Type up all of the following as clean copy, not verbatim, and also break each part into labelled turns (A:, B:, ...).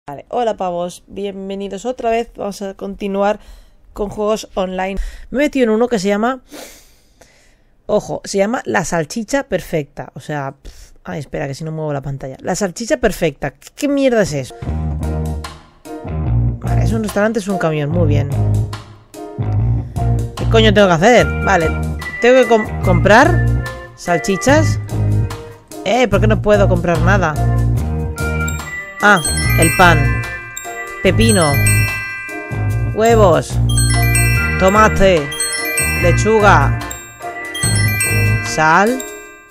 A: Vale, hola pavos, bienvenidos otra vez. Vamos a continuar con juegos online. Me he metido en uno que se llama... Ojo, se llama La Salchicha Perfecta. O sea... Ay, espera, que si no muevo la pantalla. La Salchicha Perfecta. ¿Qué mierda es eso? Vale, es un restaurante, es un camión. Muy bien. ¿Qué coño tengo que hacer? Vale, tengo que comprar salchichas. ¿Por qué no puedo comprar nada? Ah, el pan. Pepino. Huevos. Tomate. Lechuga. Sal.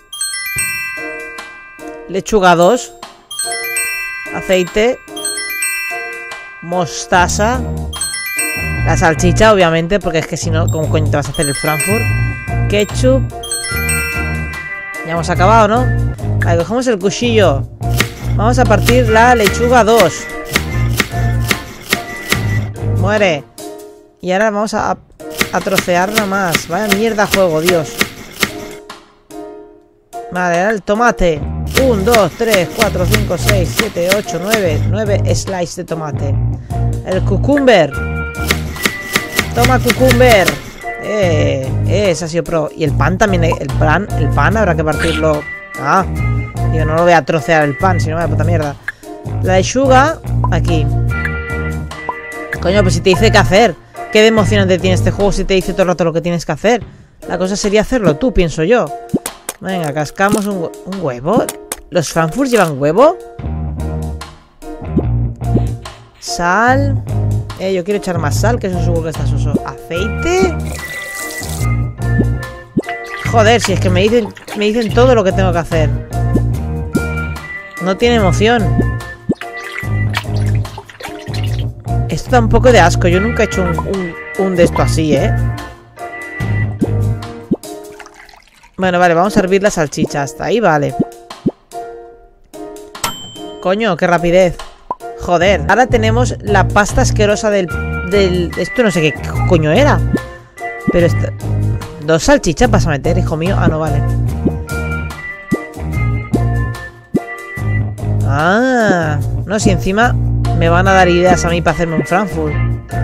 A: Lechuga 2. Aceite. Mostaza. La salchicha, obviamente, porque es que si no, ¿cómo coño te vas a hacer el Frankfurt? Ketchup. Ya hemos acabado, ¿no? Vale, cogemos el cuchillo. Vamos a partir la lechuga 2. Muere. Y ahora vamos a trocearla más. Vaya mierda juego, Dios. Vale, ahora el tomate. 1, 2, 3, 4, 5, 6, 7, 8, 9. 9 slices de tomate. El cucumber. Toma cucumber. Ese ha sido pro. Y el pan también. El pan habrá que partirlo. Ah. Yo no lo voy a trocear el pan, sino vaya puta mierda. La lechuga, aquí. Coño, pues si te dice qué hacer. ¿Qué de emocionante tiene este juego si te dice todo el rato lo que tienes que hacer? La cosa sería hacerlo tú, pienso yo. Venga, cascamos un huevo. ¿Los Frankfurt llevan huevo? Sal. Yo quiero echar más sal, que eso seguro que está soso. Aceite. Joder, si es que me dicen todo lo que tengo que hacer. No tiene emoción. Esto da un poco de asco. Yo nunca he hecho un de esto así, ¿eh? Bueno, vale, vamos a hervir la salchicha. Hasta ahí, vale. Coño, qué rapidez. Joder. Ahora tenemos la pasta asquerosa del... Esto no sé qué coño era. Pero esto... 2 salchichas vas a meter, hijo mío. Ah, no, vale. Ah, no, si encima me van a dar ideas a mí para hacerme un Frankfurt.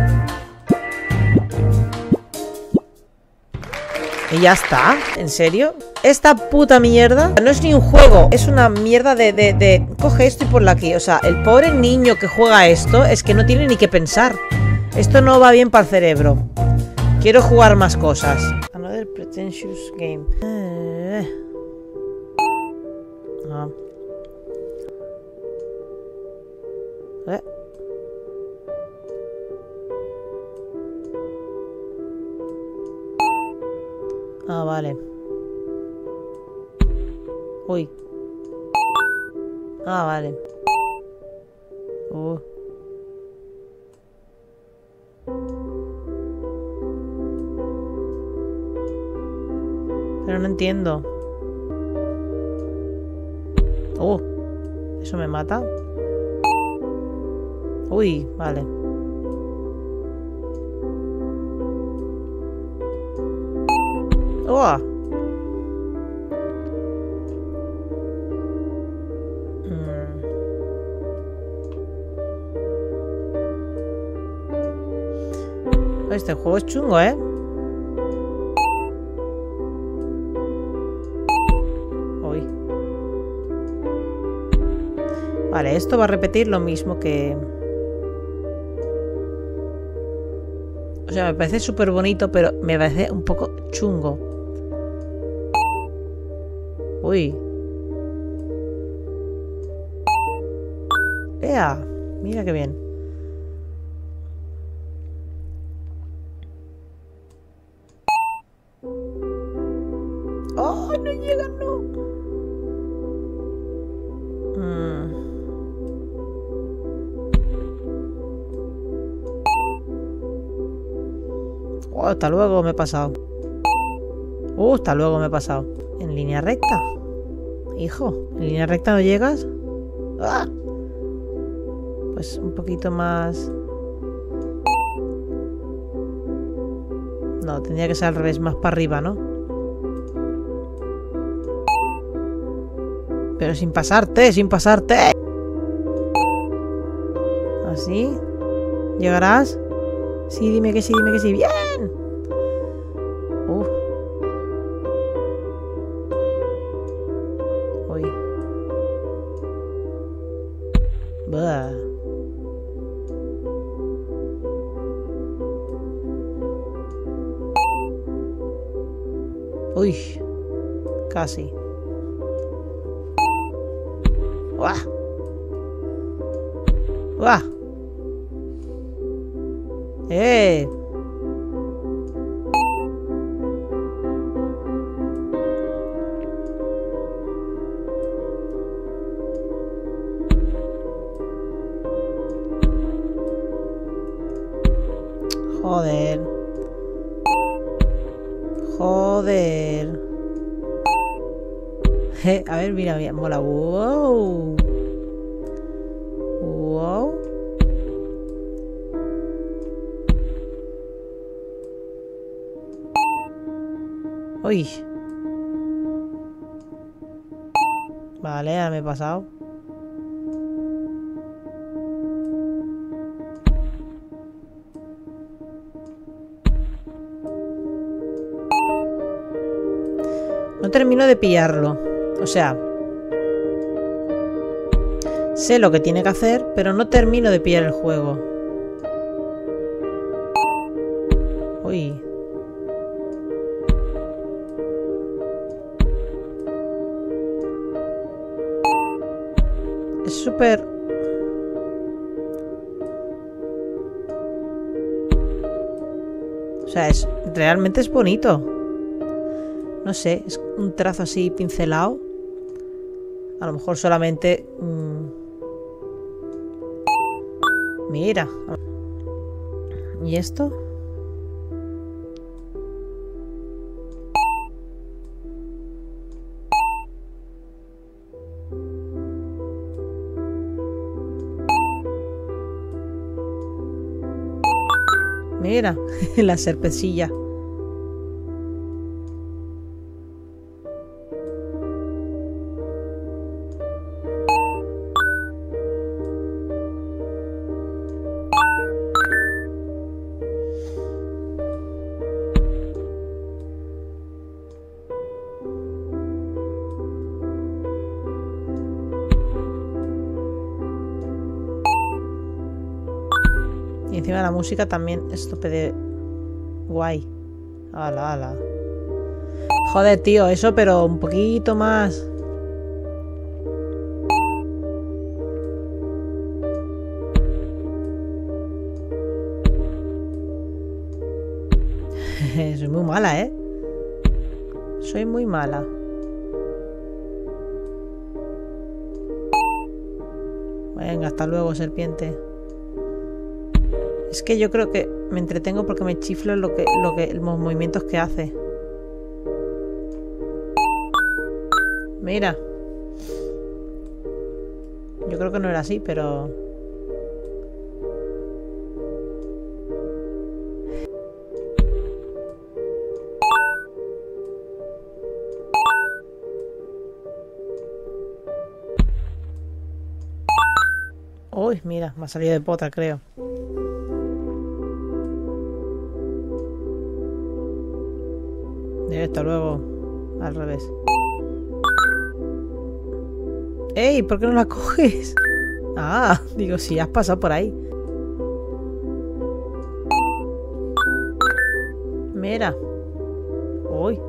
A: Y ya está, ¿en serio? Esta puta mierda no es ni un juego, es una mierda de coge esto y ponlo aquí. O sea, el pobre niño que juega esto es que no tiene ni que pensar. Esto no va bien para el cerebro. Quiero jugar más cosas. Another pretentious game. Ah. Ah, vale. Uy. Ah, vale. Pero no entiendo. ¿Eso me mata? Uy, vale. ¡Oh! Este juego es chungo, ¿eh? Uy. Vale, esto va a repetir lo mismo que... O sea, me parece súper bonito, pero me parece un poco chungo. Uy. ¡Ea! Mira qué bien. ¡Oh! No llegan, no. Oh, hasta luego me he pasado. Hasta luego me he pasado. ¿En línea recta? Hijo, ¿en línea recta no llegas? ¡Ah! Pues un poquito más... No, tendría que ser al revés, más para arriba, ¿no? Pero sin pasarte, sin pasarte. ¿Así? ¿Llegarás? Sí, dime que sí, dime que sí. ¡Bien! Uy. Buah. Uy. Casi. ¡Uah! ¡Uah! ¡Eh! Joder. Joder. A ver, mira, mira, mola. Wow. Wow. Uy. Vale, ya me he pasado. No termino de pillarlo. O sea, sé lo que tiene que hacer, pero no termino de pillar el juego. Uy. Es súper... O sea, realmente es bonito. No sé, es un trazo así pincelado. A lo mejor solamente... Mira. ¿Y esto? Mira, la serpecilla. Y encima la música también es tope de guay. Ala, ala. Joder, tío, eso, pero un poquito más. Soy muy mala, ¿eh? Soy muy mala. Venga, hasta luego, serpiente. Es que yo creo que me entretengo porque me chiflo los movimientos que hace. Mira. Yo creo que no era así, pero... Uy, mira, me ha salido de pota, creo. Hasta luego. Al revés. ¡Ey! ¿Por qué no la coges? Ah, digo, si has pasado por ahí. Mira. Uy.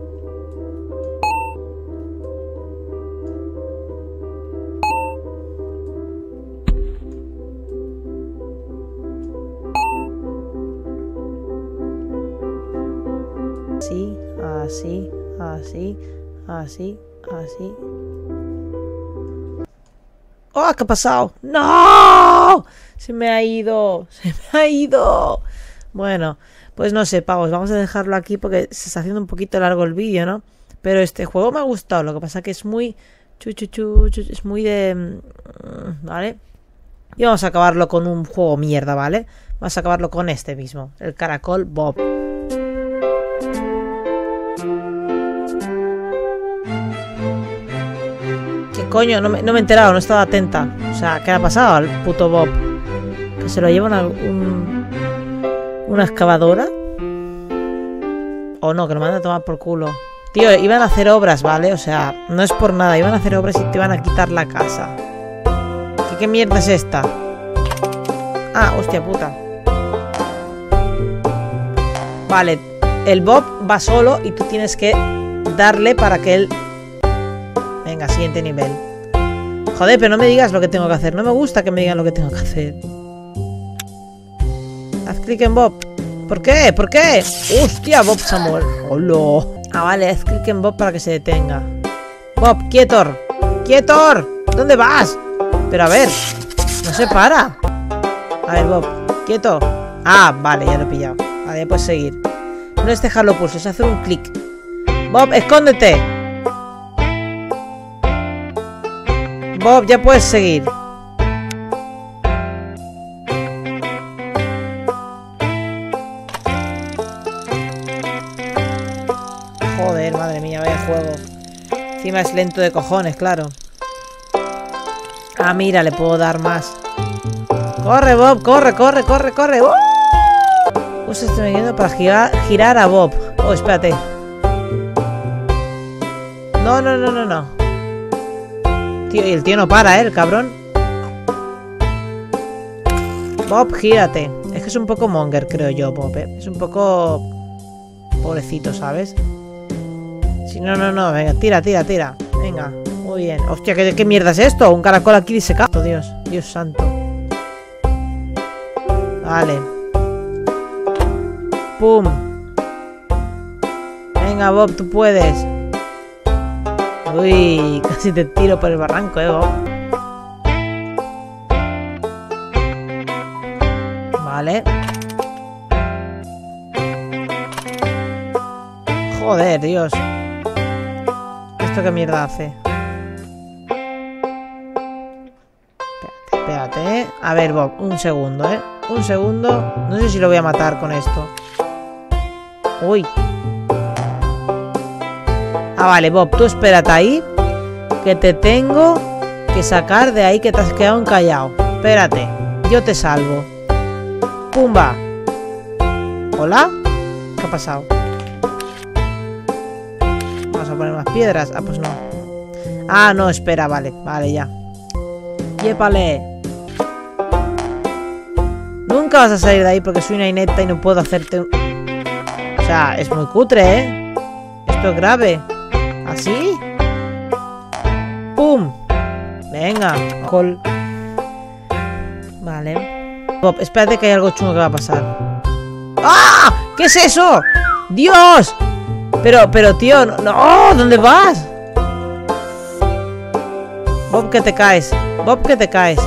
A: Así, así, así, así, así. ¡Oh! ¿Qué ha pasado? ¡No! Se me ha ido. Se me ha ido. Bueno, pues no sé, pavos. Vamos a dejarlo aquí porque se está haciendo un poquito largo el vídeo, ¿no? Pero este juego me ha gustado. Lo que pasa que es muy... es muy de... ¿Vale? Y vamos a acabarlo con un juego mierda, ¿vale? Vamos a acabarlo con este mismo. El Caracol Bob. ¿Qué coño? No me he enterado, no estaba atenta. O sea, ¿qué ha pasado al puto Bob? Que se lo lleva una excavadora. O no, que lo manda a tomar por culo. Tío, iban a hacer obras, ¿vale? O sea, no es por nada. Iban a hacer obras y te iban a quitar la casa. ¿Qué mierda es esta? Ah, hostia puta. Vale, el Bob va solo y tú tienes que darle para que él... Venga, siguiente nivel. Joder, pero no me digas lo que tengo que hacer. No me gusta que me digan lo que tengo que hacer. Haz clic en Bob. ¿Por qué? ¿Por qué? ¡Hostia, Bob Samuel! ¡Hola! Ah, vale, haz clic en Bob para que se detenga. Bob, quietor. ¡Quietor! ¿Dónde vas? Pero a ver, no se para. A ver, Bob, quieto. Ah, vale, ya lo he pillado. Vale, ya puedes seguir. No es dejarlo pulso, es hacer un clic. Bob, escóndete. Bob, ya puedes seguir. Joder, madre mía, vaya juego. Encima es lento de cojones, claro. Ah, mira, le puedo dar más. Corre, Bob, corre, corre, corre, corre. Usa este movimiento para girar a Bob. Oh, espérate. No, no, no, no, no. Tío, y el tío no para, el cabrón. Bob, gírate. Es que es un poco monger, creo yo, Bob, Es un poco... pobrecito, ¿sabes? Si no, no, no. Venga, tira, tira, tira. Venga, muy bien. Hostia, ¿qué mierda es esto? Un caracol aquí disecado. Dios, Dios santo. Vale. ¡Pum! Venga, Bob, tú puedes. Uy, casi te tiro por el barranco, Bob. Vale. Joder, Dios. ¿Esto qué mierda hace? Espérate, A ver, Bob, un segundo, Un segundo. No sé si lo voy a matar con esto. Uy. Ah, vale, Bob, tú espérate ahí. Que te tengo que sacar de ahí que te has quedado encallado. Espérate, yo te salvo. Pumba. ¿Hola? ¿Qué ha pasado? Vamos a poner más piedras. Ah, pues no. Ah, no, espera, vale. Vale, ya. Yépale. Nunca vas a salir de ahí porque soy una inepta y no puedo hacerte un... O sea, es muy cutre, Esto es grave. ¿Así? ¡Pum! Venga, col. Vale. Bob, espérate que hay algo chungo que va a pasar. ¡Ah! ¿Qué es eso? ¡Dios! Pero, tío, no, ¿dónde vas? Bob, que te caes. Bob, que te caes.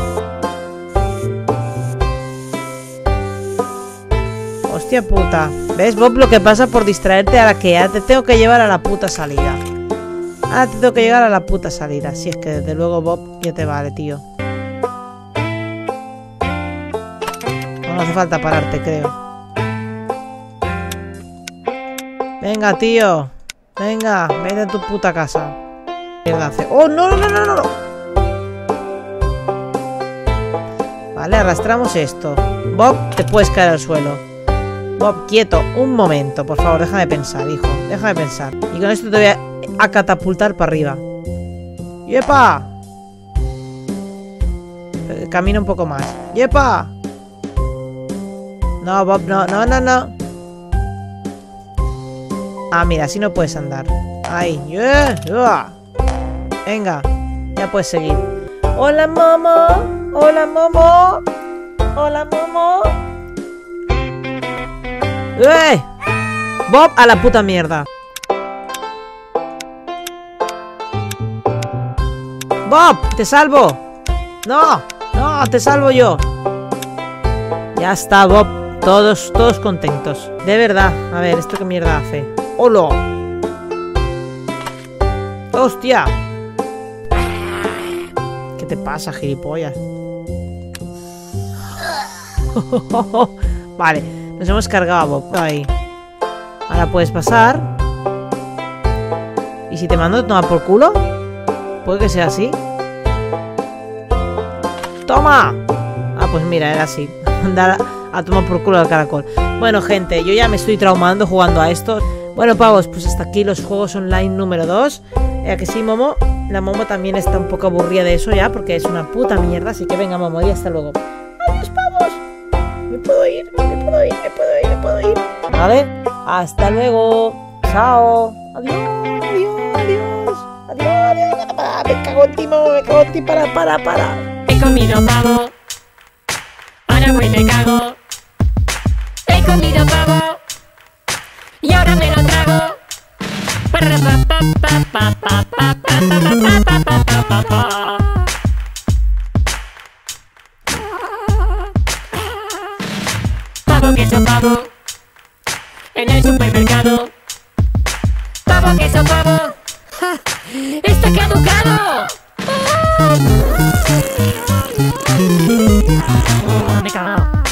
A: Hostia puta. ¿Ves, Bob, lo que pasa por distraerte a la que ya te tengo que llevar a la puta salida? Ahora te tengo que llegar a la puta salida. Si es que desde luego, Bob, ya te vale, tío. No hace falta pararte, creo. Venga, tío. Venga, vete a tu puta casa. Mierda hace. ¡Oh, no, no, no, no, no! Vale, arrastramos esto. Bob, te puedes caer al suelo. Bob, quieto, un momento, por favor, déjame pensar, hijo. Déjame pensar. Y con esto te voy a catapultar para arriba. ¡Yepa! Camina un poco más. ¡Yepa! No, Bob, no, no, no, no. Ah, mira, así no puedes andar. Ahí. Venga, ya puedes seguir. Hola, Momo. Hola, Momo. Hola, Momo. ¡Eh! Bob, a la puta mierda. Bob, te salvo. No, no, te salvo yo. Ya está, Bob. Todos contentos. De verdad. A ver, ¿esto qué mierda hace? ¡Hola! ¡Hostia! ¿Qué te pasa, gilipollas? Vale, nos hemos cargado a Bob. Ahí. Ahora puedes pasar. ¿Y si te mando a tomar por culo? ¿Puede que sea así? ¡Toma! Ah, pues mira, era así. mandar a tomar por culo al caracol. Bueno, gente, yo ya me estoy traumando jugando a estos. Bueno, pavos, pues hasta aquí los juegos online número 2. Que sí, Momo. La Momo también está un poco aburrida de eso ya, porque es una puta mierda. Así que venga, Momo, y hasta luego. ¡Adiós, pavos! Me puedo ir. ¿Vale? Hasta luego. Chao. Adiós. Me cago en ti, Momo, para.
B: He comido pavo, ahora voy me cago. He comido pavo y ahora me lo trago. Pavo, queso, pavo en el supermercado. Pavo, queso, pavo. ¡Ja! ¡Está caducado! Me he cagado.